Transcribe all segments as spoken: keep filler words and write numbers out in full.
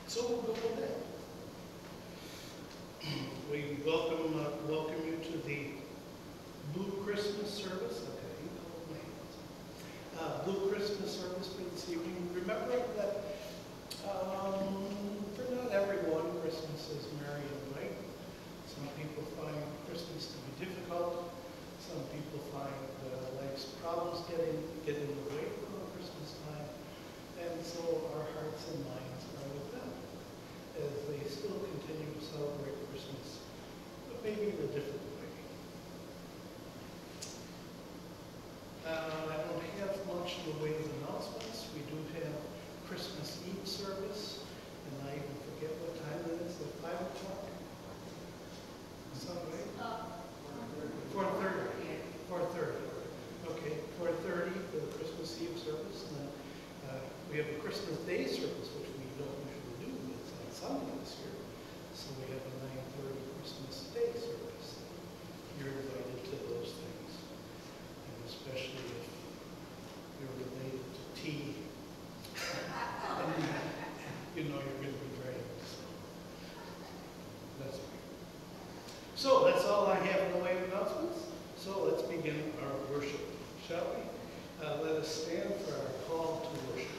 So we'll go with that. We welcome uh, welcome you to the Blue Christmas service. Okay, you called my hands. Uh, Blue Christmas service for this evening. Remember that um, for not everyone, Christmas is merry and bright. Some people find Christmas to be difficult. Some people find uh, life's problems getting get in the way from Christmas time, and so our hearts and minds are with them as they still continue to celebrate Christmas, but maybe in a different way. Uh, I don't have much in the way of announcements. We do have Christmas Eve service, and I even forget what time it is, at five o'clock? Is that right? four thirty. four thirty. Okay, four thirty for the Christmas Eve service, and then uh, we have a Christmas Day service, which we don't usually do. It's on Sunday this year, so we have a nine thirty Christmas Day service. You're invited to those things, and especially if you're related to tea, and you know you're going to be drinking. So that's okay. So that's all I have in the way of announcements. So let's begin our worship, shall we? Uh, let us stand for our call to worship.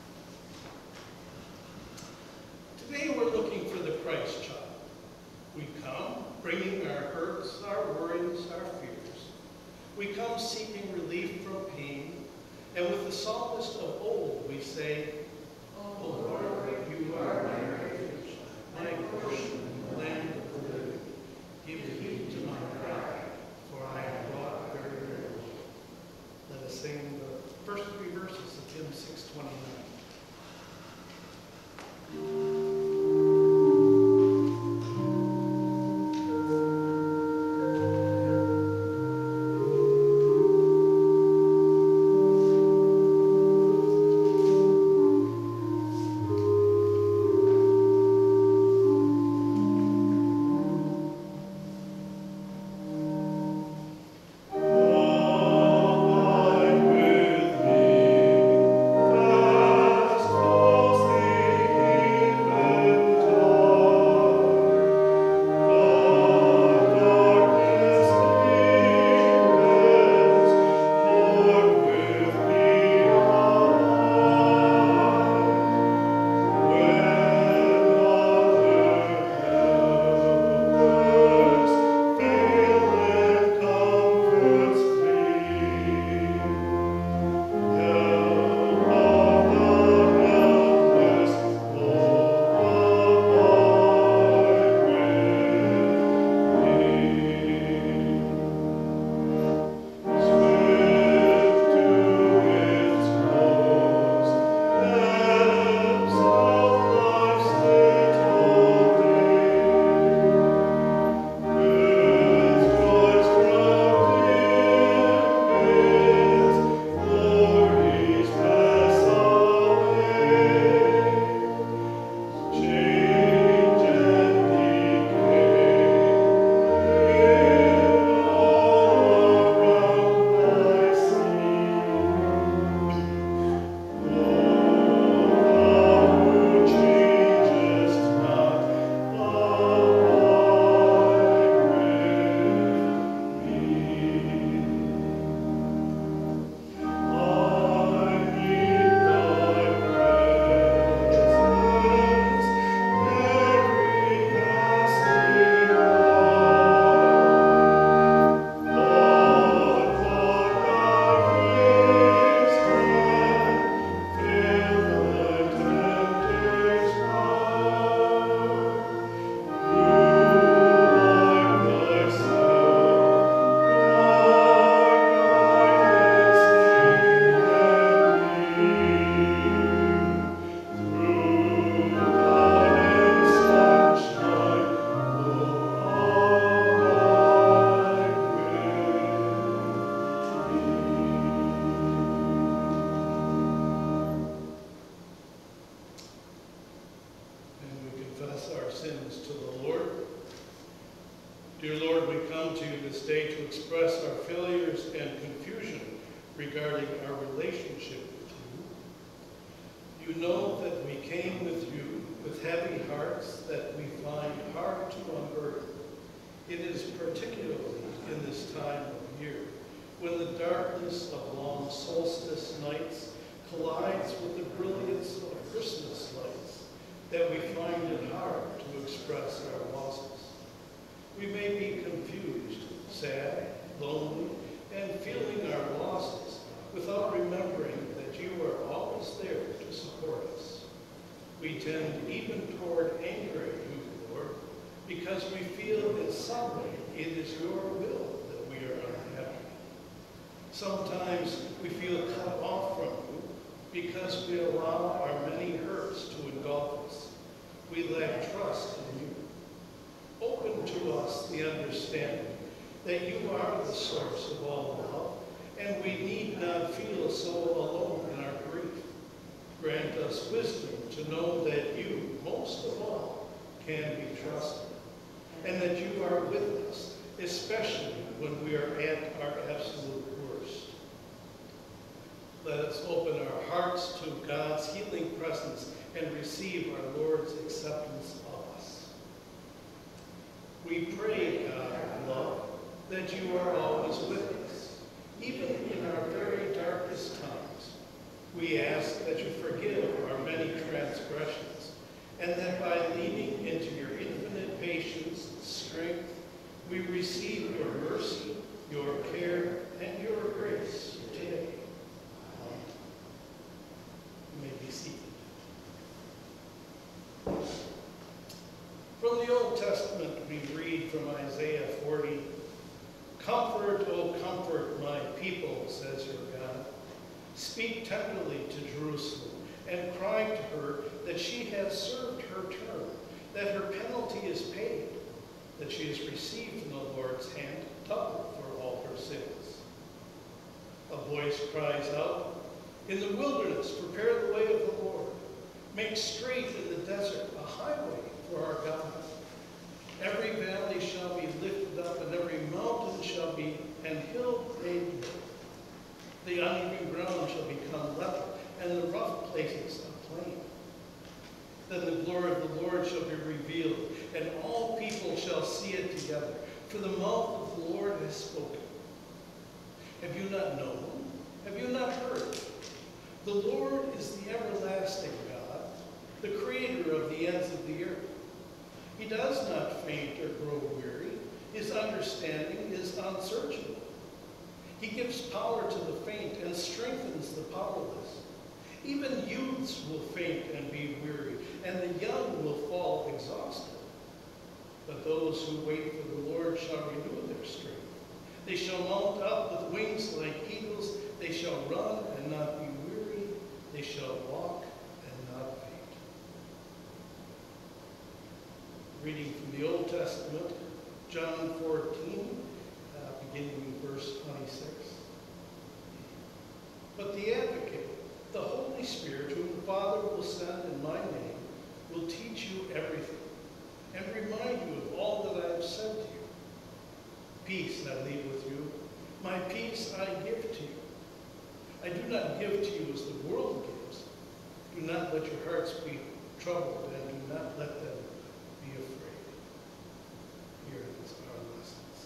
Today we're looking for the Christ child. We come bringing our hurts, our worries, our fears. We come seeking relief from pain, and with the psalmist of old we say, "O Lord, you are my refuge, my portion in the land of the living. Give heed to my cry, for I am brought very, very low." Let us sing the first three verses of hymn six twenty-nine. Dear Lord, we come to you this day to express our failures and confusion regarding our relationship with you. You know that we came with you with heavy hearts that we find hard to unburden. It is particularly in this time of year, when the darkness of long solstice nights collides with the brilliance of Christmas lights, that we find it hard to express our losses. We may be confused, sad, lonely, and feeling our losses without remembering that you are always there to support us. We tend even toward angering you, Lord, because we feel in some way it is your will that we are unhappy. Sometimes we feel cut off from you because we allow our many hurts to engulf us. We lack trust in you. Open to us the understanding that you are the source of all love, and we need not feel so alone in our grief. Grant us wisdom to know that you, most of all, can be trusted, and that you are with us, especially when we are at our absolute worst. Let us open our hearts to God's healing presence and receive our Lord's acceptance of us. We pray, God of love, that you are always with us, even in our very darkest times. We ask that you forgive our many transgressions, and that by leaning into your infinite patience and strength, we receive your mercy, your care, and your grace today. Amen. You may be seated. From the Old Testament, we read from Isaiah forty, "Comfort, O comfort my people, says your God. Speak tenderly to Jerusalem and cry to her that she has served her term, that her penalty is paid, that she has received from the Lord's hand double for all her sins." A voice cries out, "In the wilderness, prepare the way of the Lord. Make straight in the desert a highway for our God. Every valley shall be lifted up, and every mountain shall be, and hill made low. The uneven ground shall become level, and the rough places a plain. Then the glory of the Lord shall be revealed, and all people shall see it together, for the mouth of the Lord has spoken. Have you not known? Have you not heard? The Lord is the everlasting God, the creator of the ends of the earth. He does not faint or grow weary. His understanding is unsearchable. He gives power to the faint and strengthens the powerless. Even youths will faint and be weary, and the young will fall exhausted. But those who wait for the Lord shall renew their strength. They shall mount up with wings like eagles. They shall run and not be weary. They shall walk and not faint." Reading from the Old Testament, John fourteen, uh, beginning in verse twenty-six. "But the Advocate, the Holy Spirit, whom the Father will send in my name, will teach you everything, and remind you of all that I have said to you. Peace I leave with you, my peace I give to you. I do not give to you as the world gives. Do not let your hearts be troubled, and do not let them be afraid." Here is our lessons.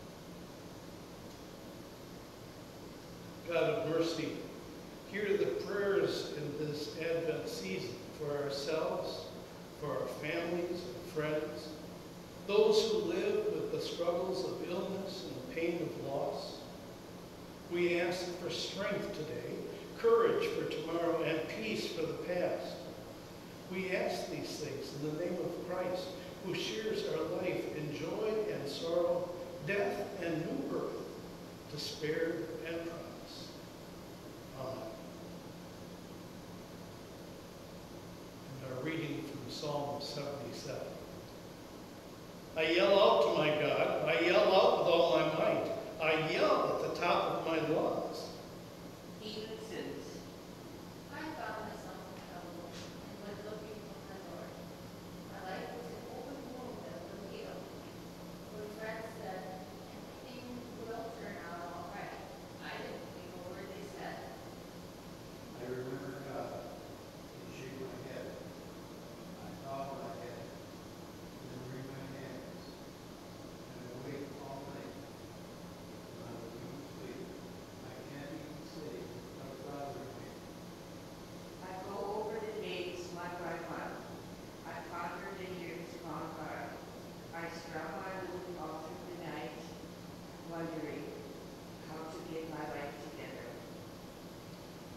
God of mercy, hear the prayers in this Advent season for ourselves, for our families and friends, those who live with the struggles of illness and pain of loss. We ask for strength today, courage for tomorrow, and peace for the past. We ask these things in the name of Christ, who shares our life in joy and sorrow, death and new birth, despair and promise. Amen. And our reading from Psalm seventy-seven. "I yell out to my God, I yell out with all my might. I yell at the top of my lungs. He who sins. I found myself in trouble and went looking for my Lord. My life was an open wound that was healed. When friends said, everything will turn out all right, I didn't believe a word they said. I remember God. His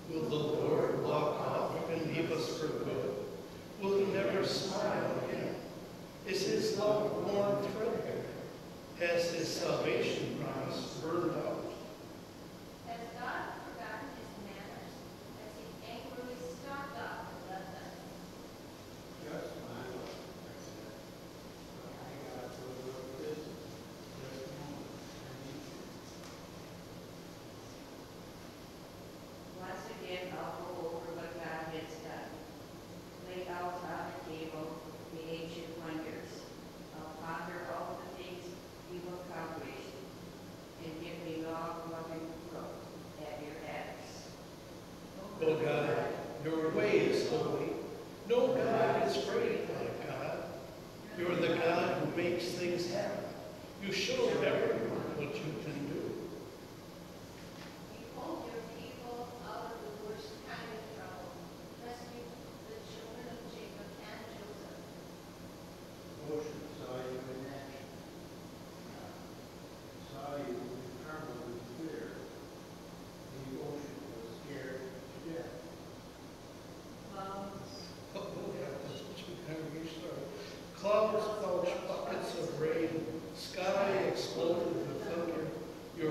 Will the Lord walk off and leave us for good? Will he never smile again? Is his love worn threadbare? Has his salvation promise burned out? Has God forgotten his manners? Has he angrily stalked off and left us? Just my luck, I said. But I got to a little business. Just a moment. I need you. Once again, I'll go over what God has done. Lay out on the table the ancient wonders. I'll ponder all the things you've accomplished, and give me long, loving look at your acts. O God, your way is holy. No God is great like God. You're the God who makes things happen. You show everyone what you can do. Behold your people out of the worst kind of trouble. Rescue the children of Jacob and Joseph. Ocean saw you in action. Saw you in trouble and fear. The ocean was scared to death. Clouds, Oh, yeah, that's what you congregation are. Clouds belch buckets of rain. Sky exploded with thunder.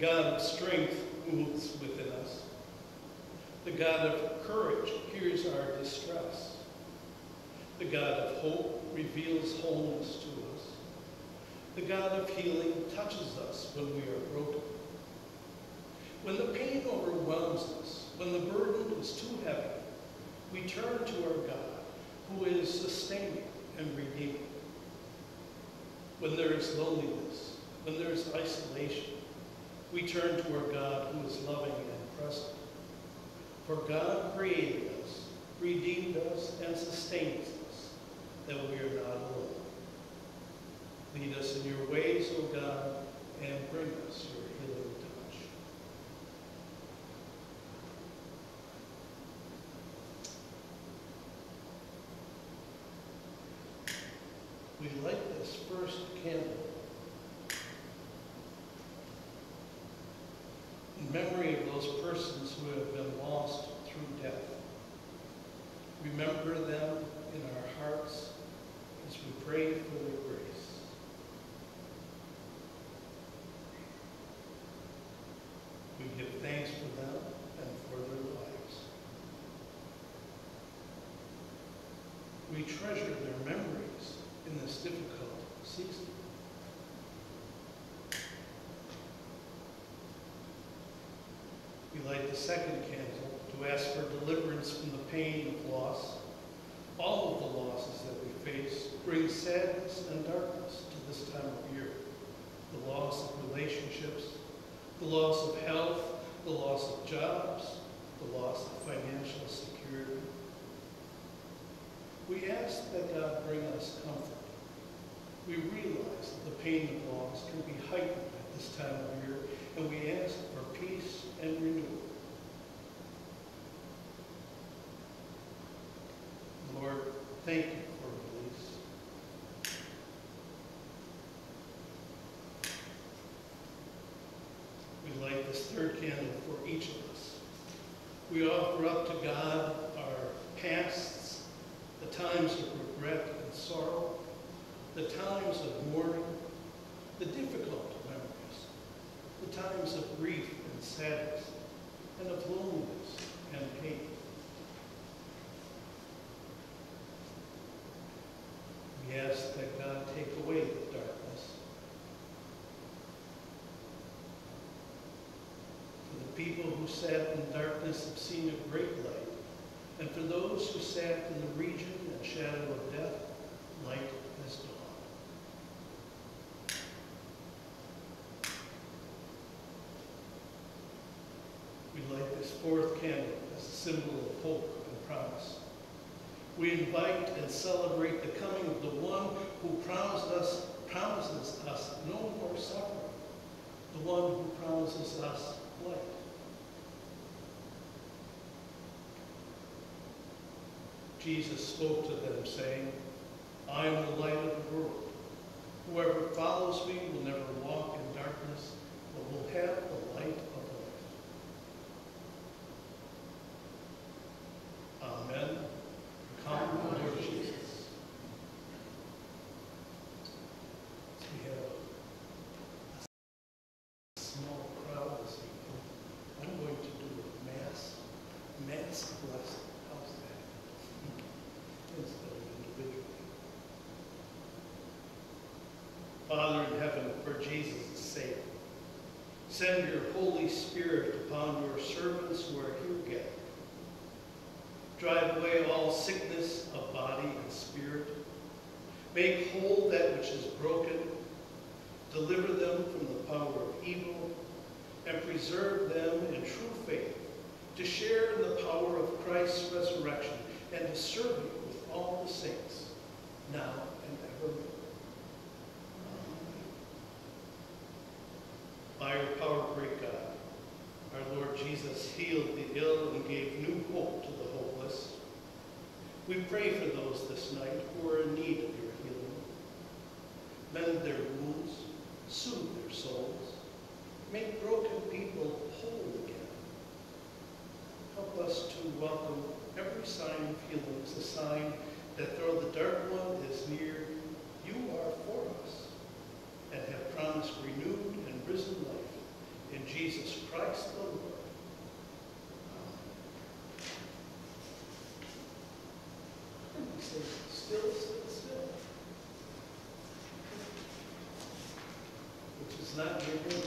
God of strength moves within us. The God of courage hears our distress. The God of hope reveals wholeness to us. The God of healing touches us when we are broken. When the pain overwhelms us, when the burden is too heavy, we turn to our God, who is sustaining and redeeming. When there is loneliness, when there is isolation, we turn to our God, who is loving and present. For God created us, redeemed us, and sustains us, that we are not alone. Lead us in your ways, O God, and bring us your healing touch. We light this first candle in memory of those persons who have been lost through death. Remember them in our hearts as we pray for their grace. We give thanks for them and for their lives. We treasure their memories in this difficult season. We light the second candle to ask for deliverance from the pain of loss. All of the losses that we face bring sadness and darkness to this time of year. The loss of relationships, the loss of health, the loss of jobs, the loss of financial security. We ask that God bring us comfort. We realize that the pain of loss can be heightened at this time of year, and we ask for peace and renewal. Lord, thank you for release. We light this third candle for each of us. We offer up to God our pasts, the times of regret and sorrow, the times of mourning, the difficult memories, the times of grief and sadness, and of loneliness and pain. We ask that God take away the darkness. For the people who sat in darkness have seen a great light, and for those who sat in the region and shadow of death, light has dawned. We light this fourth candle as a symbol of hope and promise. We invite and celebrate the coming of the one who promised us, promises us no more suffering, the one who promises us light. Jesus spoke to them, saying, I am the light of the world. Whoever follows me will never walk in darkness, but will have the light of life. Amen. Come, Lord Jesus. We have a small crowd this evening. I'm going to do a mass, mass blessing. How's that? Instead of individually. Father in heaven, for Jesus' sake, send your Holy Spirit upon your servants who are here gathered. Drive away all sickness of body and spirit. Make whole that which is broken. Deliver them from the power of evil, and preserve them in true faith, to share in the power of Christ's resurrection, and to serve you with all the saints, now and evermore. By your power, great God, our Lord Jesus healed the ill and gave new hope to the hopeless. We pray for those this night who are in need of your healing. Mend their wounds, soothe their souls, make broken people whole again. Help us to welcome every sign of healing as a sign that though the dark one is near, you are for us and have promised renewed and risen life in Jesus Christ the Lord. Amen. We say, still, still, still. Which is not your words.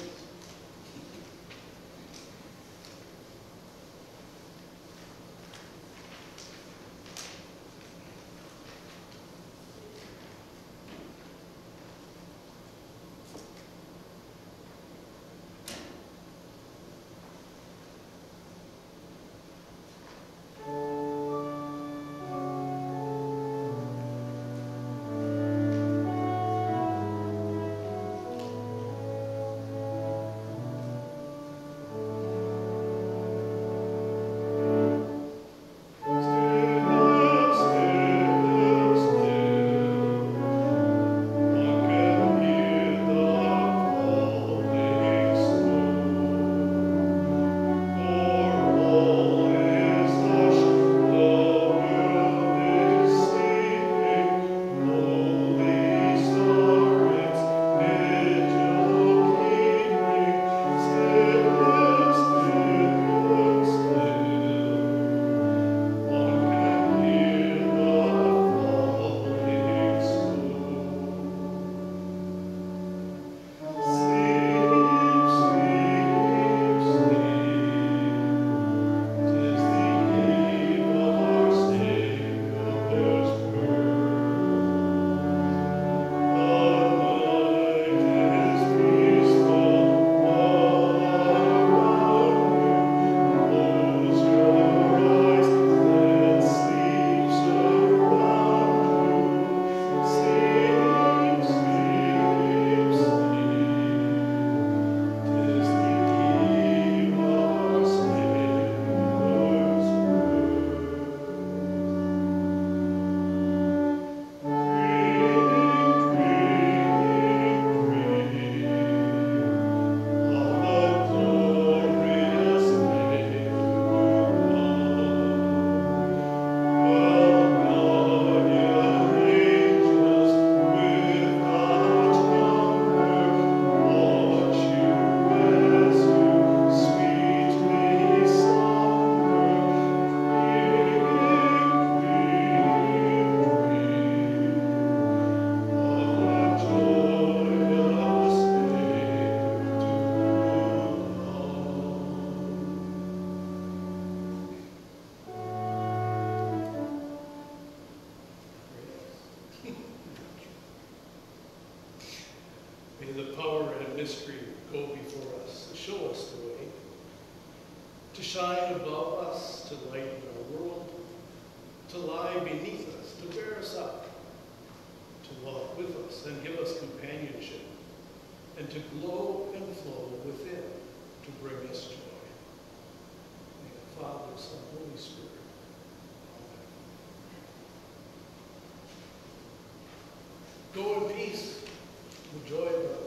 May the power and mystery go before us, to show us the way, to shine above us, to lighten our world, to lie beneath us, to bear us up, to walk with us and give us companionship, and to glow and flow within to bring us joy. May the Father, Son, Holy Spirit. Amen. Go in peace. The joy of God.